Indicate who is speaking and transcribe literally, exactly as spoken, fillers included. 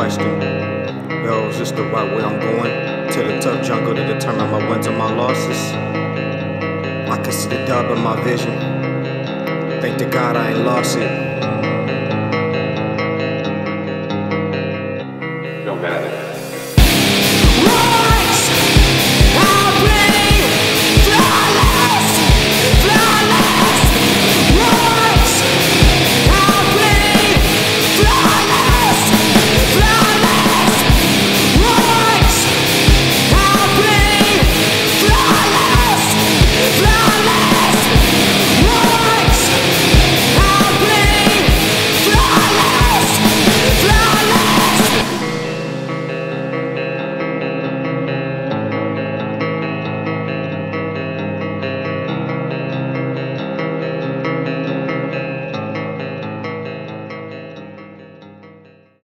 Speaker 1: question. Yo, is this the right way I'm going? To the tough jungle to determine my wins and my losses. I can see the dub in my vision. Thank to God I ain't lost it.